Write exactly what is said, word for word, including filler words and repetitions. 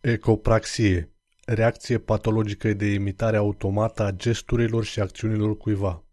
Ecopraxie. Reacție patologică de imitare automată a gesturilor și acțiunilor cuiva.